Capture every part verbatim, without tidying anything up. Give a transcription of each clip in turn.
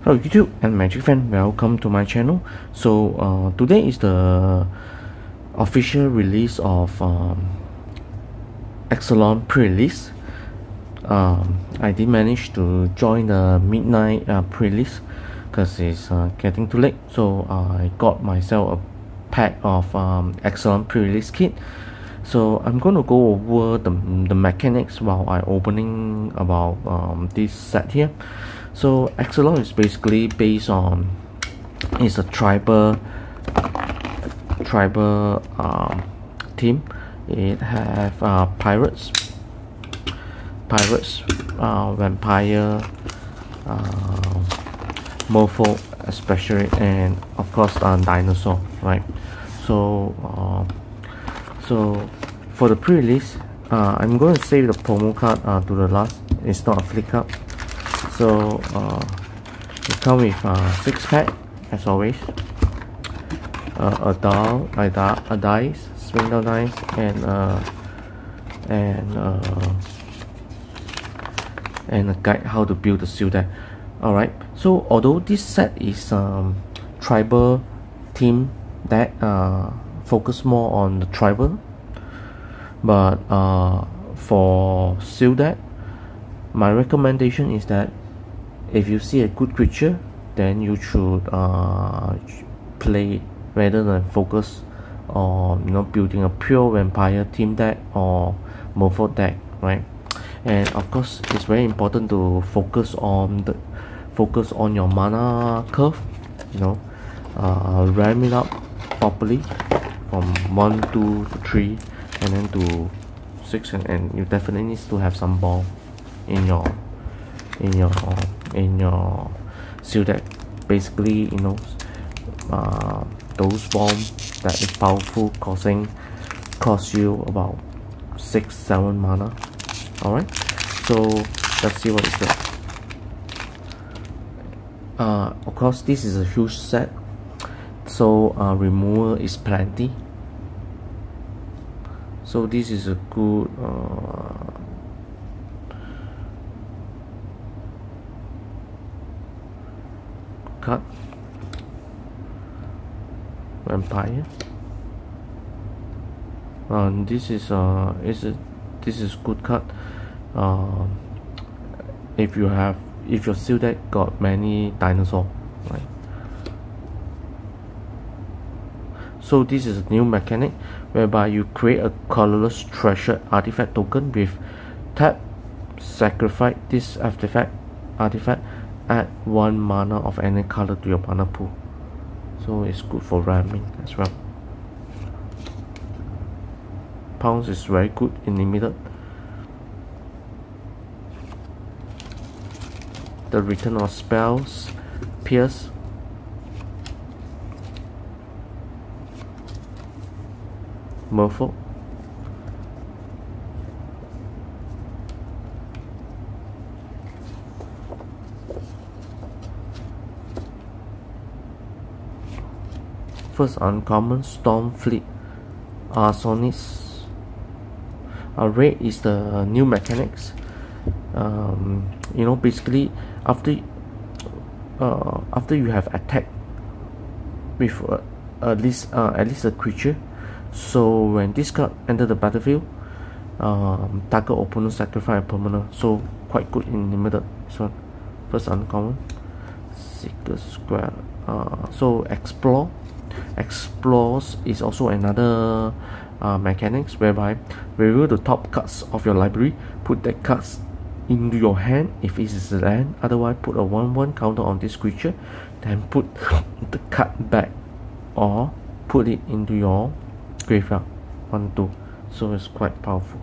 Hello YouTube and Magic fan, welcome to my channel. So uh, today is the official release of um, Ixalan pre-release. um, I did manage to join the midnight uh, pre-release because it's uh, getting too late, so uh, I got myself a pack of um, Ixalan pre-release kit. So I'm going to go over the, the mechanics while I opening about um, this set here. So Ixalan is basically based on, it's a tribal tribal um, team. It have uh, pirates, pirates, uh, vampire, uh, merfolk especially, and of course uh, dinosaur, right? So uh, so for the pre-release, uh, I'm going to save the promo card uh, to the last. It's not a flip card. So uh, it comes with uh, six pack as always, uh, a doll, a, di a dice, swing down dice, and uh, and uh, and a guide how to build the seal deck. Alright, so although this set is um, tribal team deck, uh, focus more on the tribal, but uh, for seal deck, my recommendation is that if you see a good creature, then you should uh, play it rather than focus on, you know, building a pure vampire team deck or merfolk deck, right? And of course, it's very important to focus on the focus on your mana curve. You know, uh, ram it up properly from one, two to three, and then to six, and, and you definitely need to have some ball in your in your in your seal deck. Basically, you know, uh, those bombs that is powerful, causing cost you about six seven mana. Alright, so let's see what it's got. Uh, of course, this is a huge set, so uh, removal is plenty. So this is a good uh, cut. Vampire. And uh, this is uh is a this is good cut. Uh, if you have if your seal deck got many dinosaur, right? So this is a new mechanic whereby you create a colorless treasure artifact token with tap, sacrifice this artifact artifact add one mana of any color to your mana pool. So it's good for ramming as well. Pounds is very good in limited. The return of spells, pierce, merfolk, first uncommon storm fleet, arsonist. Uh, red is the new mechanics. Um, you know, basically after uh, after you have attacked with uh, at least uh, at least a creature, so when this card enter the battlefield, um, target opponent sacrifice a permanent. So quite good in limited. So first uncommon, Seeker Square. Uh, so explore. Explores is also another uh, mechanics whereby review the top cards of your library, put that cards into your hand if it is a land, otherwise put a one one counter on this creature, then put the card back or put it into your graveyard. One two, so it's quite powerful.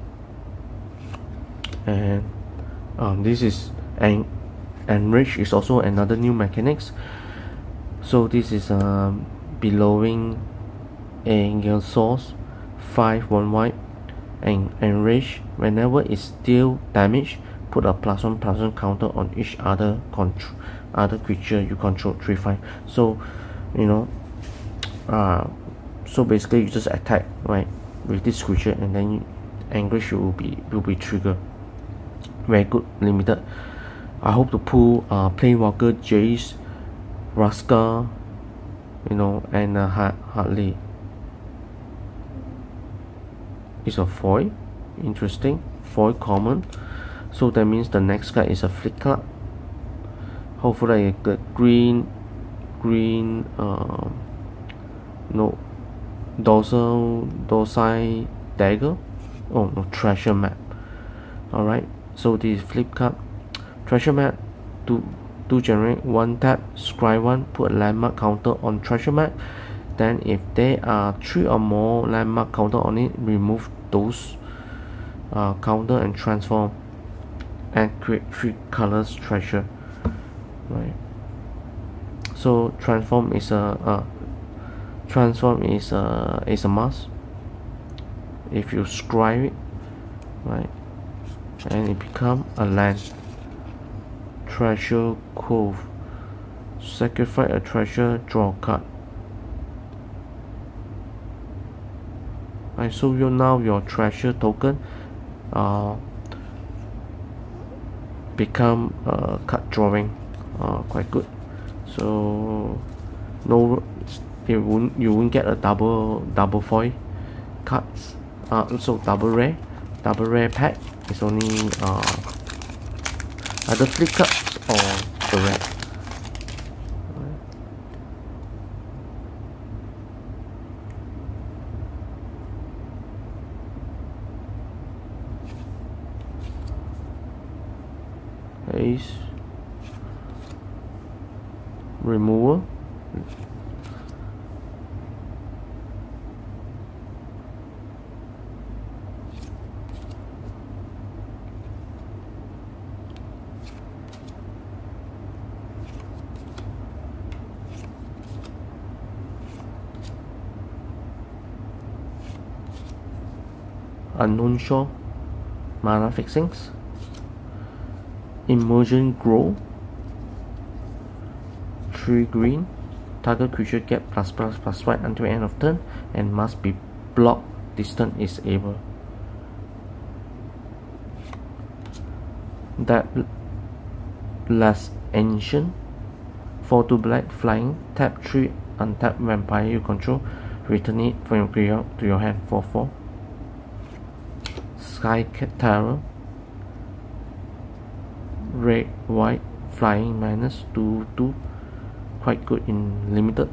And um, this is and enrich is also another new mechanics. So this is um belowing a source five one white and enrage. Whenever it's deal damage, put a plus one plus one counter on each other control other creature you control. Three five. So you know, uh so basically you just attack, right, with this creature, and then you, enrage will be will be triggered. Very good limited. I hope to pull uh, Planeswalker, Jace, Raska, you know, and uh, Hartley. It's a foil, interesting, foil common. So that means the next card is a Flick card. Hopefully I get green, green, uh, no, dorsal, dorsal dagger. Oh no, treasure map. Alright, so this flip card. Treasure map, to to generate one tap, scry one, put a landmark counter on treasure map. Then if there are three or more landmark counter on it, remove those uh, counter and transform and create three colors treasure. Right. So transform is a uh, transform is a is a must. If you scry it, right, and it become a land. Treasure Cove. Sacrifice a treasure, draw a card. I show you now your treasure token uh, become uh, card drawing, uh, quite good. So no, you won't you won't get a double double foil cards. Uh, so double rare, double rare pack is only uh, either flip cards or the rare. Ace, removal, Unknown Shore, mana fixings, Immersion Grow, three green, target creature get plus plus plus white until end of turn and must be blocked this turn is able. That last ancient, four two black flying, tap three untap vampire you control, return it from your graveyard to your hand for four. Sky Terror, red white flying minus two two, quite good in limited.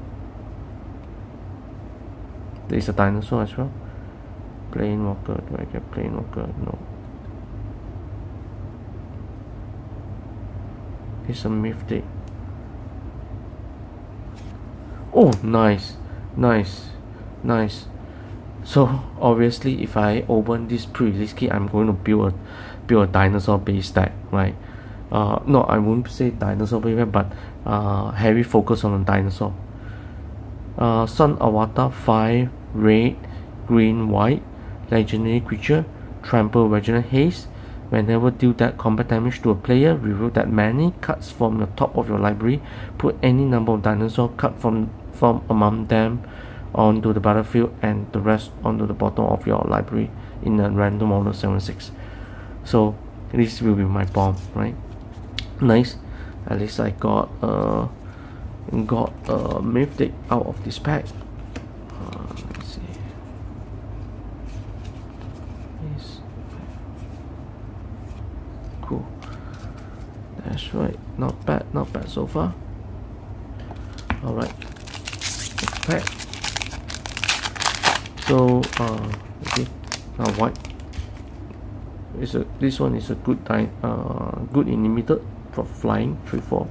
There is a dinosaur as well. Planewalker, do I get Planewalker? No. It's a mythic. Oh, nice, nice, nice. So obviously, if I open this pre-release kit, I'm going to build a build a dinosaur base deck, right? Uh, no, I won't say dinosaur base deck, but uh, heavy focus on a dinosaur. Uh, Sun Avatar five red, green, white, legendary creature, trample, regional haste. Whenever deal that combat damage to a player, reveal that many cards from the top of your library. Put any number of dinosaur cards from from among them onto the battlefield and the rest onto the bottom of your library in a random order seven six. So this will be my bomb, right? Nice. At least I got uh got a mythic out of this pack. Uh, let's see. Yes. Cool. That's right. Not bad. Not bad so far. All right. Next pack. So uh okay, now white is a this one is a good time uh good in limited for flying three four.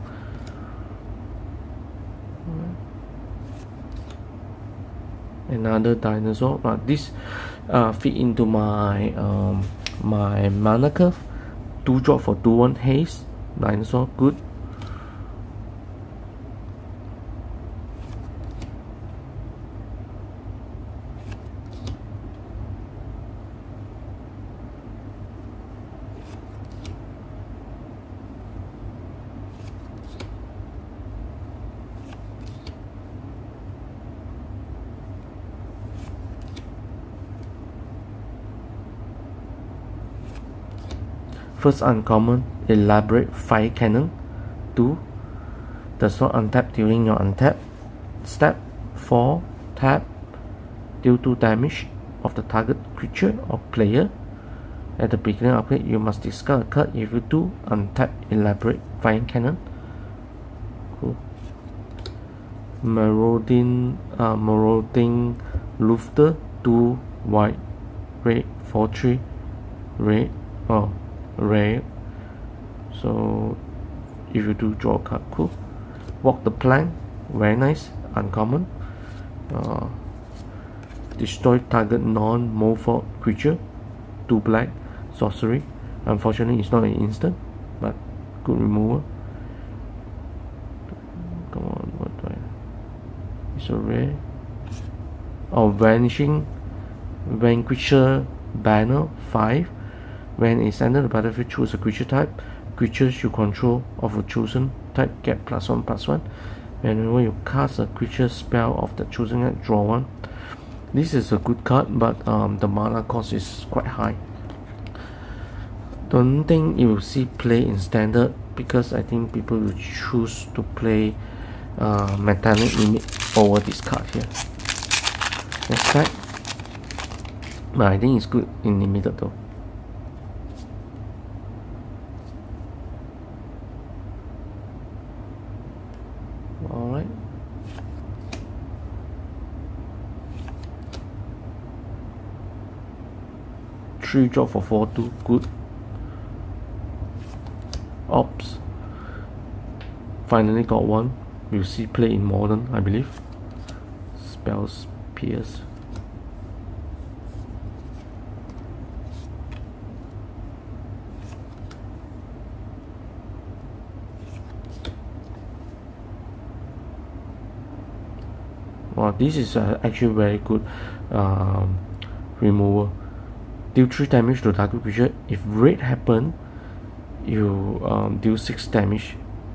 Another dinosaur, but uh, this uh fit into my um my mana curve. Two drop for two one haste dinosaur, good. First uncommon, elaborate fire cannon. Two, does not untap during your untap step. Four, tap, deal two damage of the target creature or player. At the beginning of it, you must discard a card. If you do, untap elaborate fire cannon. Cool. Marauding, uh, marauding lufter. Two white, red, four three, red. Oh, red. So if you do, draw a card. Cool. Walk the plank. Very nice. Uncommon. Uh, destroy target non-morph creature. Two black. Sorcery. Unfortunately, it's not an instant, but good removal. Come on, what do I? It's a rare. Oh, vanishing vanquisher banner. Five. When it's entered the battlefield, choose a creature type. Creatures you control of a chosen type get plus one plus one. Whenever you cast a creature spell of the chosen type, draw one. This is a good card, but um, the mana cost is quite high. Don't think you will see play in standard, because I think people will choose to play uh, Metallic Limit over this card here. Next card, but I think it's good in limited though. Alright. Three drop for four two, good. Ops. Finally got one. We'll see play in modern, I believe. Spells Pierce. Wow, this is uh, actually very good um, removal. Deal three damage to target creature. If red happen, you um, deal six damage.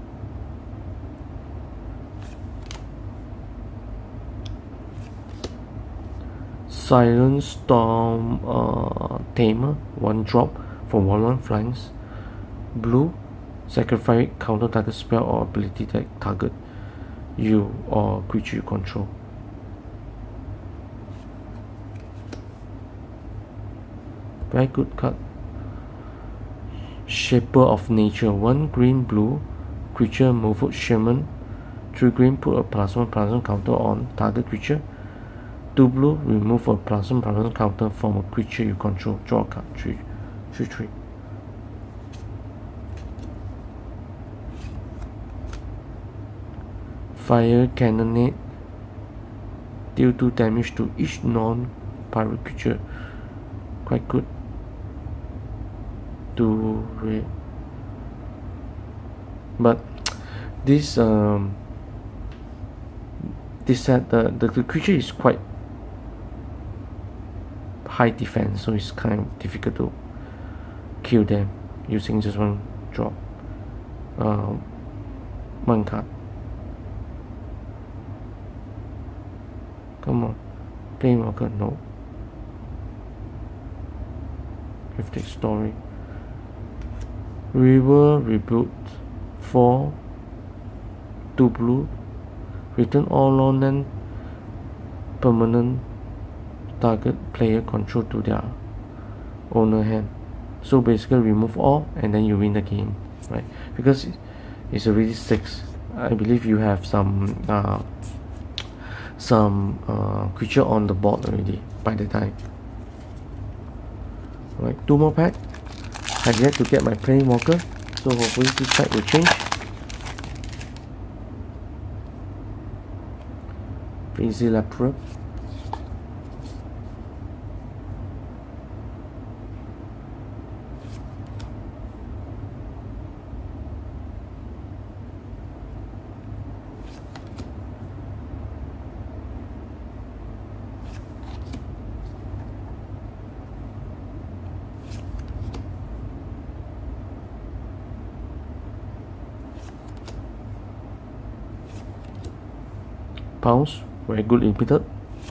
Silent Storm uh, Tamer, one drop for one one flanks. Blue, sacrifice counter target spell or ability that target you or creature you control. Very good card. Shaper of Nature, one green blue creature moved shaman. Three green, put a plus one plus one counter on target creature. Two blue, remove a plus one plus one counter from a creature you control. Draw a card. Three, three, three. Fire Cannonade, deal two damage to each non-pirate creature. Quite good. Two red, but this um this set the, the the creature is quite high defense, so it's kind of difficult to kill them using just one drop. Um, one card. Come on, Planeswalker, no. Cryptic Story. River Rebuild, four, two blue. Return all non permanent target player control to their owner hand. So basically remove all and then you win the game, right? Because it's already six. I believe you have some uh, some uh, creature on the board already by the time. Right, two more pack. I've yet to get my Planeswalker, so hopefully this pack will change. Crazy Lepra. Pounds, very good limited.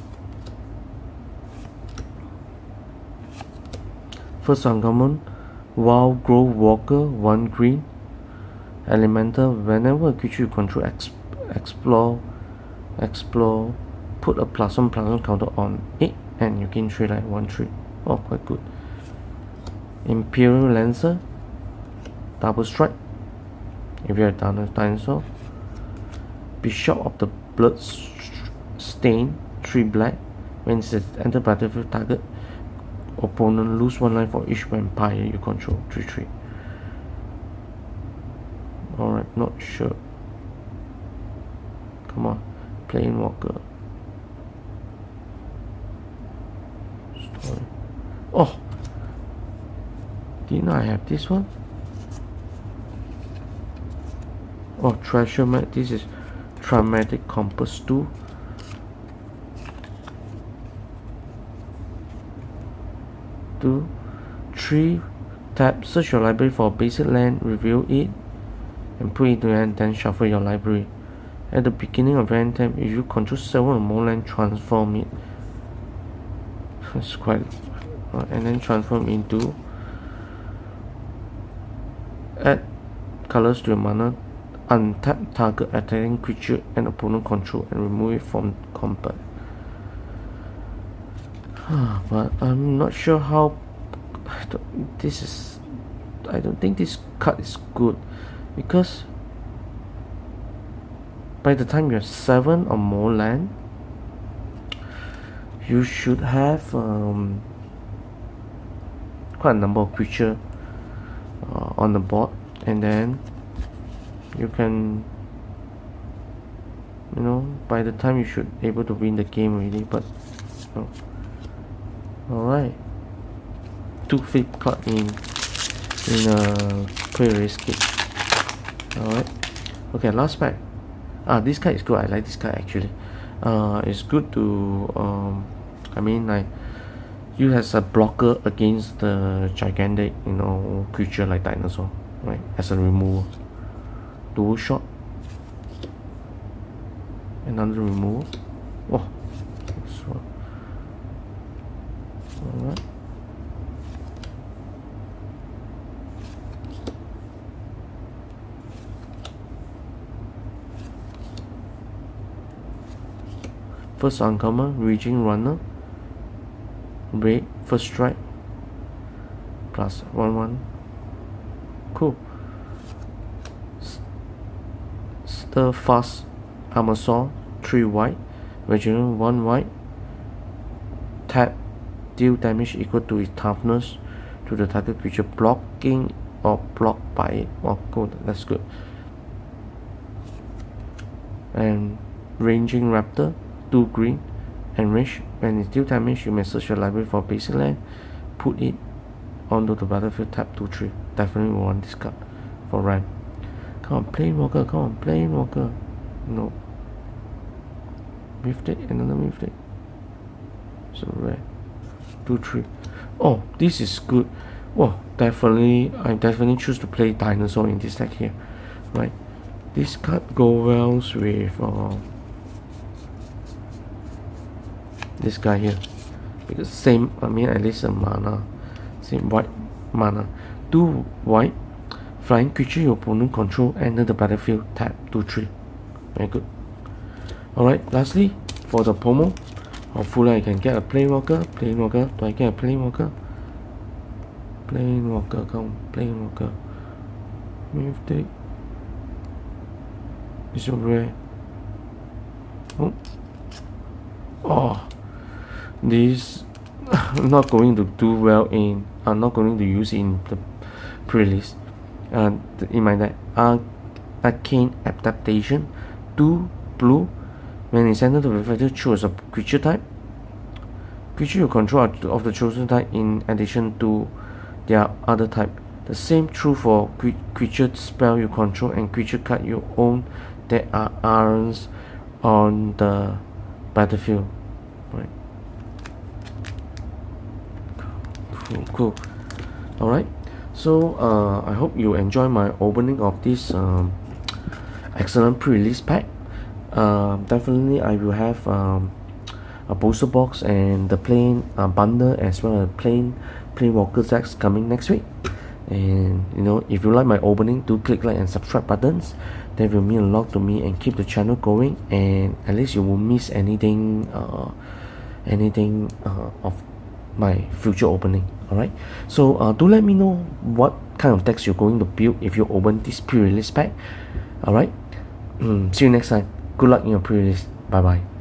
First uncommon, Wild Grove Walker, one green. Elemental, whenever a creature you control ex explore, explore, put a plus one plus one counter on it, and you gain three like one three. Oh, quite good. Imperial Lancer, double strike. If you're a dinosaur. Bishop of the Blood Stain, three black. When it enter battlefield, target opponent lose one life for each vampire you control. three three. Alright, not sure. Come on, Planewalker. Story. Oh! Didn't I have this one? Oh, Treasure Map. This is Traumatic Compass two. Two. Three. Tap, search your library for basic land, reveal it, and put it to hand, then shuffle your library. At the beginning of your end time, if you control seven or more land, transform it. It's quite. Uh, and then transform into. Add colors to your mana. Untap target attacking creature and opponent control and remove it from combat. But I'm not sure how. I don't, this is. I don't think this card is good because by the time you have seven or more land, you should have um, quite a number of creatures uh, on the board, and then you can, you know, by the time you should be able to win the game already. But no. Alright, two flip card in in a Prerelease kit. Alright, okay, last pack. Ah, this card is good. I like this card actually. Uh, it's good to um, I mean, like, you as a blocker against the gigantic, you know, creature like dinosaur, right? As a removal. Dual shot. Another removal. Oh, this one. Alright. First uncommon, Raging Runner. Red, first strike. Plus one one. Cool. Stir Fast Armor Saw, three white. Regional, one white. Tap, deal damage equal to its toughness to the target creature blocking or blocked by it. Oh, good, that's good. And Raging Raptor, two green. Enrich, when it deal damage, you may search your library for basic land, put it onto the battlefield, tap two three. Definitely will want this card for ramp. Come on, Planewalker, come on, Planewalker. No. Mythic, another Mythic. So rare. two three. Oh, this is good. Oh, definitely, I definitely choose to play Dinosaur in this deck here. Right. This card go well with uh, this guy here, because same, I mean, at least a mana, same white mana, two white, flying creature your opponent control, enter the battlefield, tap two three. Very good. Alright, lastly for the promo, hopefully I can get a Planewalker. Planewalker, do I get a Planewalker? Planewalker, come, Planewalker. Mythic. It's so rare. Oh. Oh. This I'm not going to do well in. I'm not going to use in the Prerelease. And uh, in my deck, Ar Arcane Adaptation, two blue. When it's entered the battlefield, choose a creature type. Creature you control of the chosen type in addition to their other type. The same true for cre creature spell you control and creature card you own that are aren't on the battlefield. Right. Cool, cool. Alright, so uh, I hope you enjoy my opening of this um, excellent pre-release pack. Uh, definitely I will have um, a booster box and the plain uh, bundle as well as plain Planewalker decks coming next week. And you know, if you like my opening, do click like and subscribe buttons. That will mean a lot to me and keep the channel going, and at least you won't miss anything uh, anything uh, of my future opening. Alright, so uh, do let me know what kind of decks you're going to build if you open this pre-release pack. Alright, mm, see you next time. Good luck in your pre-release. Bye bye.